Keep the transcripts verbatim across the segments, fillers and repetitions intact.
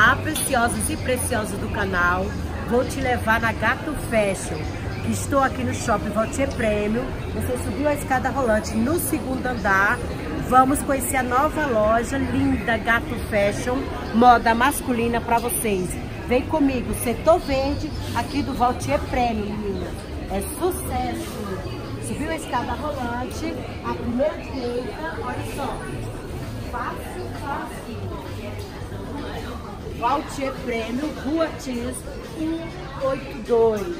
apreciosas e preciosas do canal, vou te levar na Gato Fashion, que estou aqui no Shopping Vautier Premium. Você subiu a escada rolante no segundo andar. Vamos conhecer a nova loja linda Gato Fashion, moda masculina para vocês. Vem comigo, setor verde aqui do Vautier Premium, meninas. É sucesso! Subiu a escada rolante, a primeira direita, olha só. Fácil, fácil. Vautier Premium, Rua Tins, cento e oitenta e dois.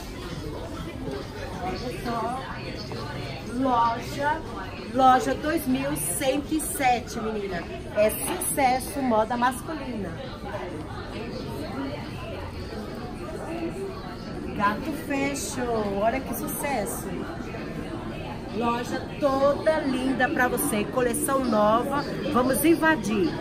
Olha só. Loja, loja dois mil cento e sete, menina. É sucesso, moda masculina. Gato Fashion, olha que sucesso. Loja toda linda pra você, coleção nova, vamos invadir.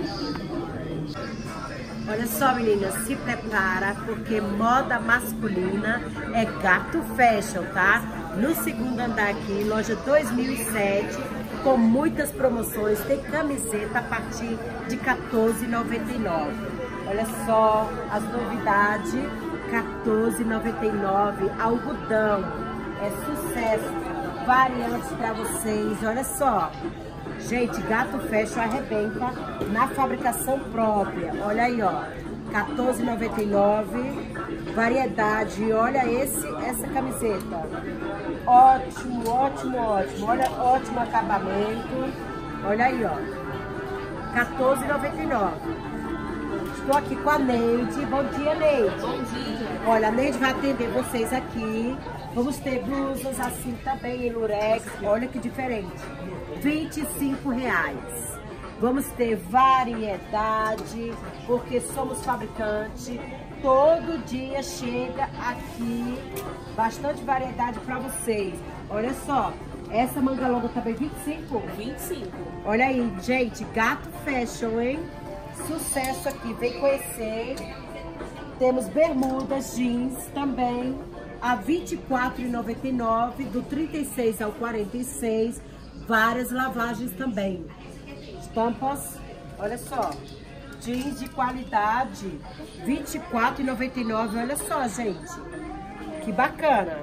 Olha só, meninas, se prepara, porque moda masculina é Gato Fashion, tá? No segundo andar aqui, loja dois mil e sete, com muitas promoções, tem camiseta a partir de quatorze reais e noventa e nove centavos. Olha só as novidades, quatorze reais e noventa e nove centavos, algodão, é sucesso. Variantes para vocês, olha só. Gente, Gato Fashion arrebenta na fabricação própria. Olha aí, ó, quatorze reais e noventa e nove centavos, variedade. Olha esse, essa camiseta. Ótimo, ótimo, ótimo. Olha, ótimo acabamento. Olha aí, ó, quatorze reais e noventa e nove centavos. Estou aqui com a Neide. Bom dia, Neide. Bom dia. Olha, a Neide vai atender vocês aqui. Vamos ter blusas assim também em lurex. Olha que diferente. vinte e cinco reais. Vamos ter variedade, porque somos fabricantes. Todo dia chega aqui bastante variedade para vocês. Olha só, essa manga longa também vinte e cinco? vinte e cinco. Olha aí, gente, Gato Fashion, hein? Sucesso aqui, vem conhecer. Temos bermudas, jeans também, a vinte e quatro reais e noventa e nove centavos, do trinta e seis ao quarenta e seis, várias lavagens também. Estampas, olha só, jeans de qualidade, vinte e quatro reais e noventa e nove centavos, olha só, gente, que bacana.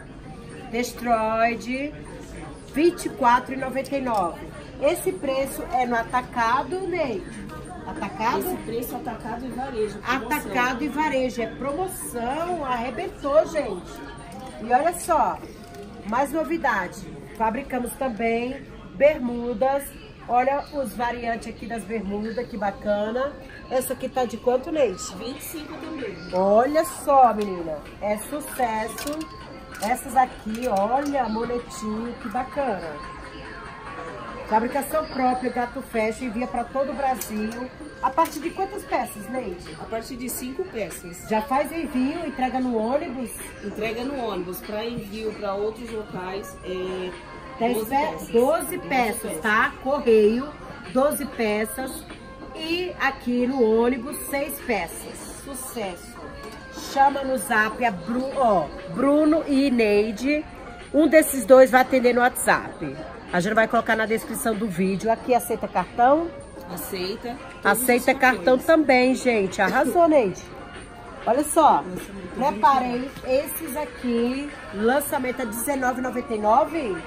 Destroyed, vinte e quatro reais e noventa e nove centavos. Esse preço é no atacado, Neide? Atacado? Esse preço atacado e varejo. Promoção. Atacado e varejo. É promoção. Arrebentou, gente. E olha só. Mais novidade. Fabricamos também bermudas. Olha os variantes aqui das bermudas. Que bacana. Essa aqui tá de quanto, Neide? vinte e cinco também. Olha só, menina. É sucesso. Essas aqui, olha, moletinho. Que bacana. Fabricação própria, Gato Fashion, envia para todo o Brasil. A partir de quantas peças, Neide? A partir de cinco peças. Já faz envio, entrega no ônibus? Entrega no ônibus. Para envio para outros locais, é doze peças. doze peças, tá? Correio, doze peças. E aqui no ônibus, seis peças. Sucesso. Chama no zap a Bru, ó, Bruno e Neide. Um desses dois vai atender no WhatsApp. A gente vai colocar na descrição do vídeo. Aqui aceita cartão? Aceita. Aceita cartão também, gente. Arrasou, Neide. Olha só. Preparei esses aqui. Lançamento é dezenove reais e noventa e nove centavos.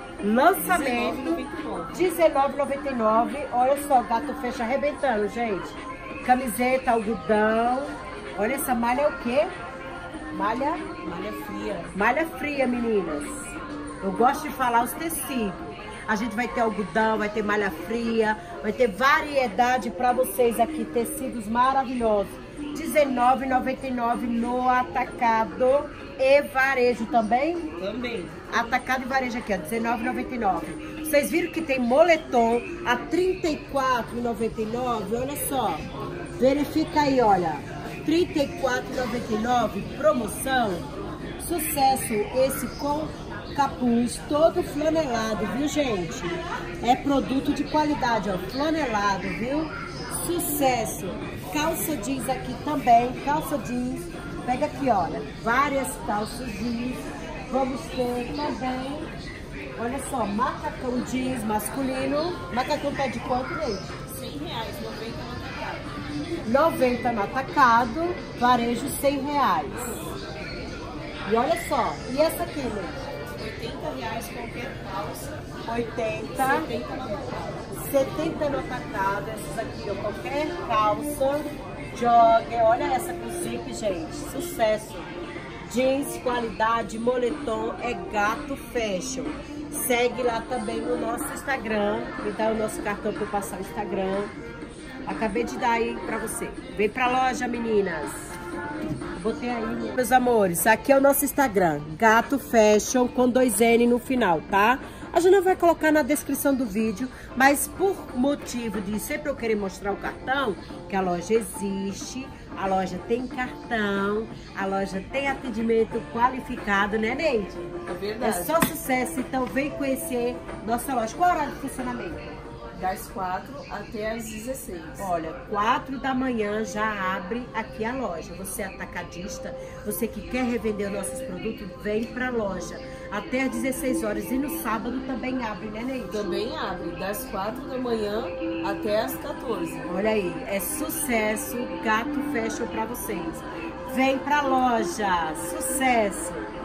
Lançamento dezenove reais e noventa e nove centavos. Olha só, Gato Fashion arrebentando, gente. Camiseta, algodão. Olha essa malha é o quê? Malha? Malha fria. Malha fria, meninas. Eu gosto de falar os tecidos. A gente vai ter algodão, vai ter malha fria, vai ter variedade para vocês aqui, tecidos maravilhosos. dezenove reais e noventa e nove centavos no atacado e varejo também? Também. Atacado e varejo aqui, ó, dezenove reais e noventa e nove centavos. Vocês viram que tem moletom a trinta e quatro reais e noventa e nove centavos? Olha só, verifica aí, olha, trinta e quatro reais e noventa e nove centavos, promoção, sucesso esse com capuz todo flanelado, viu, gente? É produto de qualidade, ó, flanelado, viu? Sucesso! Calça jeans aqui também, calça jeans. Pega aqui, olha, várias calças jeans. Vamos ter também, olha só, macacão jeans masculino. Macacão tá de quanto, gente? cem reais, noventa no atacado. noventa no atacado, varejo cem reais. E olha só, e essa aqui, né? oitenta reais qualquer calça. oitenta. setenta no atacado. setenta no atacado. Essas aqui, ó, qualquer calça, jogger. Olha essa com zip, gente. Sucesso. Jeans, qualidade, moletom, é Gato Fashion. Segue lá também no nosso Instagram. Me dá o nosso cartão para eu passar o Instagram. Acabei de dar aí pra você. Vem pra loja, meninas. Botei aí, meus amores. Aqui é o nosso Instagram. Gato Fashion com dois N no final, tá? A gente não vai colocar na descrição do vídeo, mas por motivo de sempre eu querer mostrar o cartão, que a loja existe, a loja tem cartão, a loja tem atendimento qualificado, né, Neide? É verdade. É só sucesso, então vem conhecer nossa loja. Qual é o horário de funcionamento? Das quatro até as dezesseis. Olha, quatro da manhã já abre aqui a loja. Você é atacadista, você que quer revender nossos produtos, vem pra loja. Até às dezesseis horas e no sábado também abre, né, Neide? Também abre, das quatro da manhã até as quatorze. Olha aí, é sucesso, Gato Fashion pra vocês. Vem pra loja, sucesso!